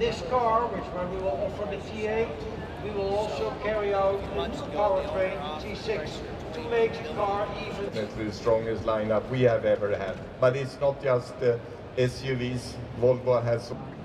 this car, which when we will offer the T8, we will also carry out a new powertrain, T6, to make the car even. It's the strongest lineup we have ever had. But it's not just the SUVs. Volvo has